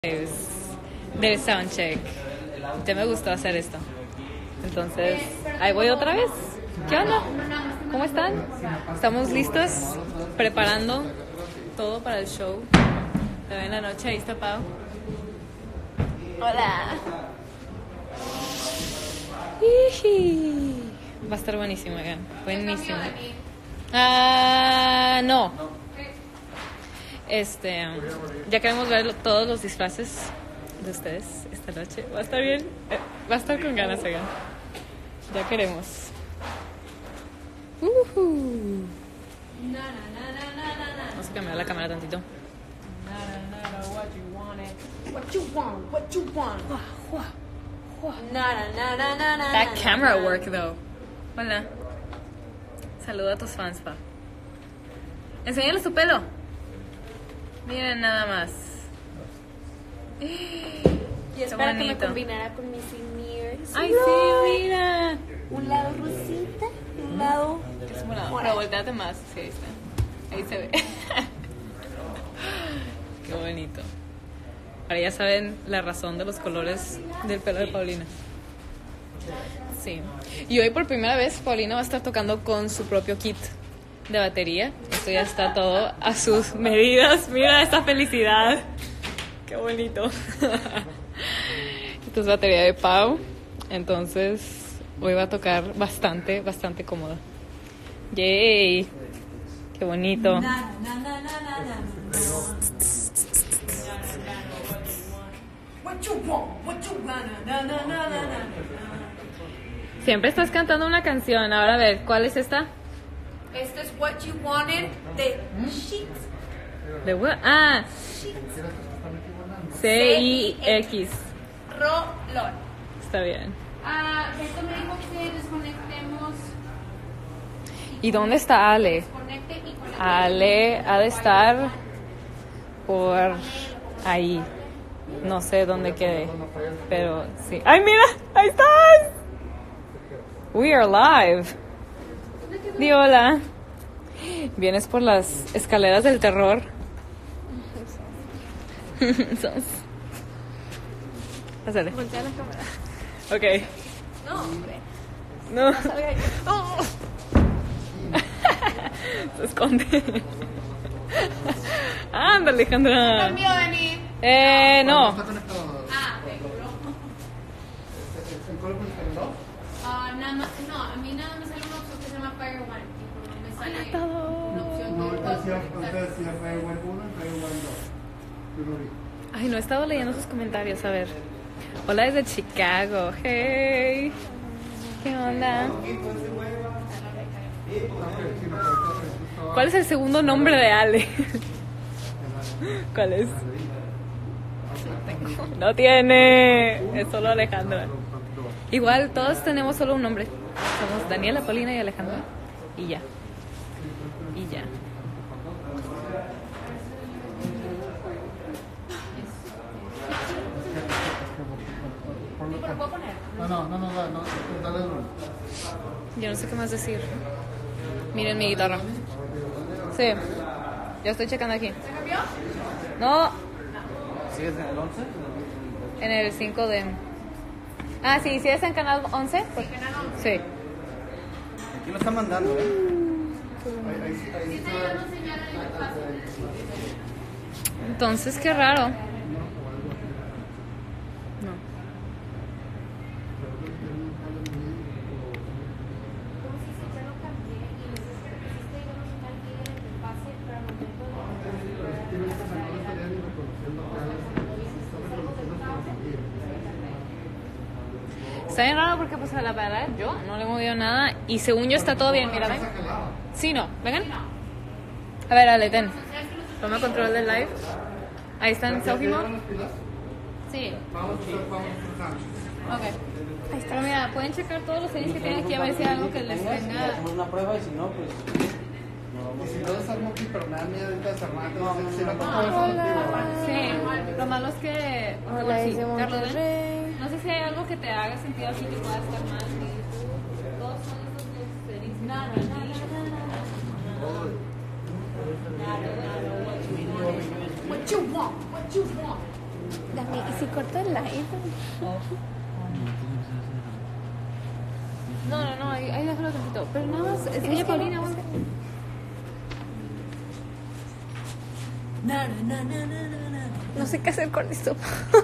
Del soundcheck. Ya me gustó hacer esto. Entonces, ahí voy otra vez. ¿Qué onda? ¿Cómo están? Estamos listos, preparando todo para el show de hoy en la noche. Ahí está Pau. Hola. Va a estar buenísimo, oigan. Buenísimo. No. Ya queremos ver todos los disfraces de ustedes esta noche. Va a estar bien. Va a estar con ganas, oigan. Ya queremos. Vamos a cambiar la cámara tantito. That camera work though. Hola. Saluda a tus fans, pa. Enséñales tu pelo. Miren nada más. Y espero que me combinara con mis in-ears. Ay, sí, mira. Un lado rosita y un lado Es morado. Pero volteate más. Sí, ahí está. Ahí se ve. Qué bonito. Ahora ya saben la razón de los colores del pelo de Paulina. Sí. Y hoy por primera vez Paulina va a estar tocando con su propio kit de batería. Esto ya está todo a sus medidas. Mira esta felicidad. Qué bonito. Esto es batería de Pau. Entonces hoy va a tocar bastante cómoda. Yay. Qué bonito. Siempre estás cantando una canción. Ahora a ver, ¿cuál es esta? Esto es What You Wanted de Sheets. ¿De what? Ah, C-I-X. Rolón. Está bien. Beto me dijo que desconectemos. ¿Y dónde está Ale? Desconecte y conecte. Ale ha de estar por ahí. No sé dónde quede, pero sí. ¡Ay, mira! ¡Ahí estás! We are live. Di hola. Vienes por las escaleras del terror. Pásale. Voltea la cámara. Ok. No, hombre. No. Salga ahí. Se esconde. Anda, Alejandra. Cambio, Dani. No. Ok, nada más, no, a mí nada me sale una opción que se llama Fire One. No me sale una opción No, de antes decía Fire One 1 y Fire One 2. Yo no vi. Ay, no he estado leyendo sus comentarios. A ver. Hola desde Chicago. Hey. ¿Qué onda? ¿Cuál es el segundo nombre de Ale? ¿Cuál es? No tiene. Es solo Alejandra. Igual todos tenemos solo un nombre. Somos Daniela, Paulina y Alejandra. Y ya. Y ya. ¿Pero puedo poner? No, dale duro. Yo no sé qué más decir. Miren mi guitarra. Sí. Ya estoy checando aquí. ¿Se cambió? No. ¿Sigues en el 11? En el 5 de... Ah, sí, ¿sí es en canal 11? Pues, Canal 11. sí. Aquí lo está mandando, Sí, está llegando señal de fácil. Entonces, qué raro. No. Como si se ya lo cambié y les dije que pusiste y no señal que el pase para Está bien raro porque, pues, a la verdad, yo no le he movido nada. Y según yo está todo bien, mira, ven. Sí, no, vengan. A ver, Ale, ten. Toma control del live. Ahí está en selfie mode. Sí. Ok. Ahí está. Pero mira, pueden checar todos los settings que tienen aquí a ver si hay algo que les tenga. Hacemos una prueba y si no, pues. Y si no desarmo aquí, pero me da miedo ahorita desarmar. Si la Sí, lo malo es que. Hola, sí, desde Carlos, Monterrey. ven. No sé si hay algo que te haga sentido así que pueda estar mal. Todos son esos los settings. Nada. What you want? What you want? Dani, ¿y si corto el live? No, ahí déjalo tantito. Pero nada más, enseña Paulina, güey. No sé qué hacer con esto.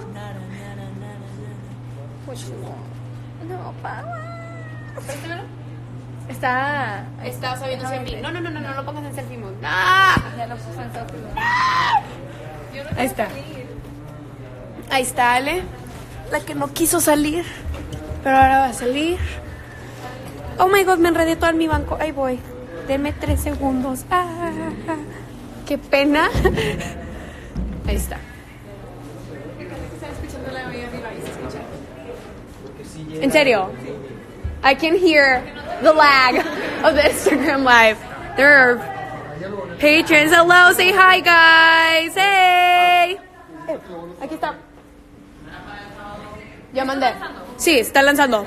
No, papá. Préstamelo. Está sabiendo hacia mí. No lo pongas en selfie mode. Ya lo puse en selfie. Ahí está. Ahí está Ale, la que no quiso salir, pero ahora va a salir. Oh my god, me enredé todo en mi banco. Ahí voy. Deme 3 segundos. Qué pena. Ahí está. Estaba escuchando la amiga arriba y se escucha. En serio. I can hear the lag of the Instagram live. There are patrons. Hello, say hi, guys. Hey. Aquí está. Ya mandé. Sí, está lanzando.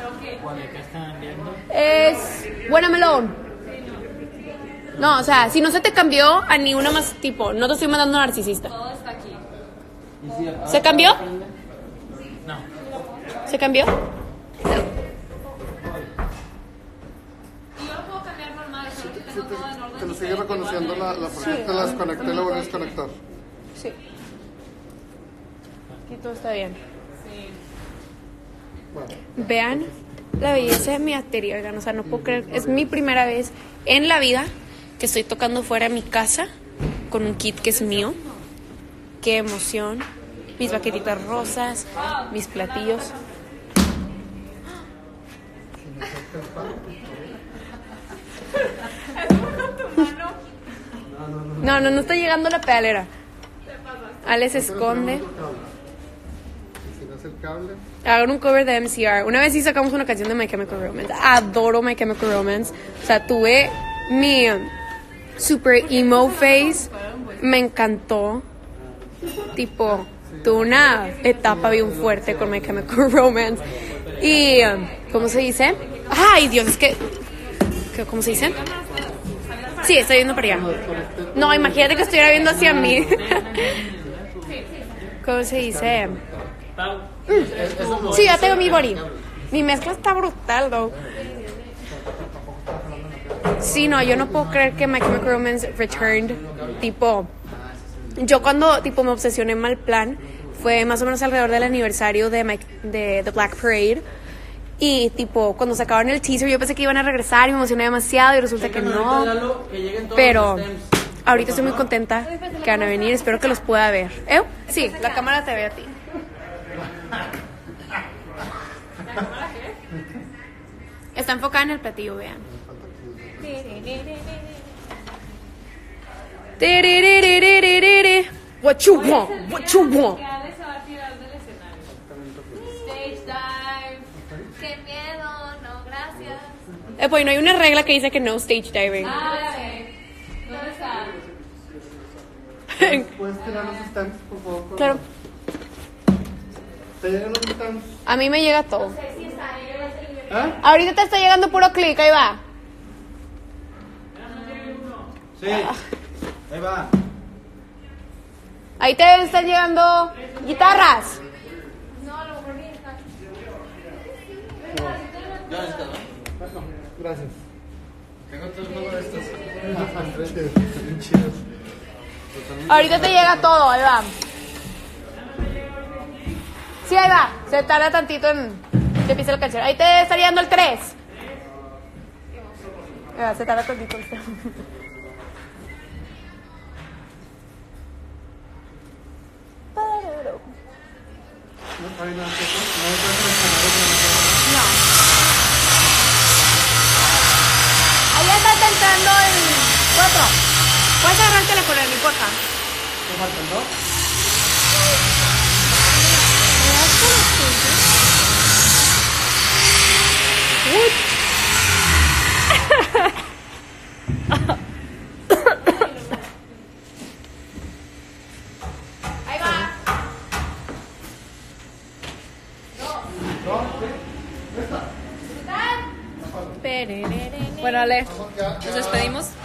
Es Buena Melón. No, o sea, si no se te cambió a ni una más tipo, no te estoy mandando narcisista. Todo está aquí. ¿Se cambió? No. ¿Se cambió? Y yo lo puedo cambiar normal, solo que tengo todo en orden. Te lo sigue reconociendo la persona, te la desconecté y la volví a desconectar. Sí. Aquí todo está bien. Vean la belleza de mi batería, oigan, o sea, no puedo creer. Es mi primera vez en la vida que estoy tocando fuera de mi casa con un kit que es mío. Qué emoción. Mis baquetitas rosas, mis platillos. No está llegando la pedalera. Ale se esconde. Si no es el cable. Hagan un cover de MCR. Una vez sí sacamos una canción de My Chemical Romance. Adoro My Chemical Romance. O sea, tuve mi super emo phase. Me encantó. Tipo, tuve una etapa bien fuerte con My Chemical Romance. Y, ¿cómo se dice? Ay, Dios, es que ¿cómo se dice? Sí, estoy viendo para allá. No, imagínate que estuviera viendo hacia mí. ¿Cómo se dice? Sí, ya tengo mi body. Mi mezcla está brutal, though. Sí, no, yo no puedo creer que My Chemical Romance returned. Tipo, yo cuando tipo me obsesioné mal plan fue más o menos alrededor del aniversario de The Black Parade. Y tipo, cuando sacaban el teaser yo pensé que iban a regresar y me emocioné demasiado y resulta que no. Pero ahorita estoy muy contenta que van a venir, espero que los pueda ver. Sí, la cámara te ve a ti. Está enfocada en el platillo, vean. What you want? What you want? Que Ale se va a tirar del escenario. Stage dive. Qué miedo, no, gracias. Pues no hay una regla que dice que no stage diving. ¿Dónde está? ¿Puedes tirar los stands, por favor? Claro, ¿Te llegan los stands? a mí me llega todo. ¿Ah? Ahorita te está llegando puro clic, ahí va. Sí, ahí va. Ahí te deben estar llegando guitarras. Gracias. Tengo todo de estos. Bien chidos. Ahorita te llega todo, ahí va. Sí, ahí va. Se tarda tantito en que empiece la canción. Ahí te está llegando el 3. Se tarda tantito. No, ahí no, Allá está entrando el 4. Puedes agarrar el teléfono, no importa. ¿te faltan dos? Ahí va. Bueno, Ale, nos despedimos.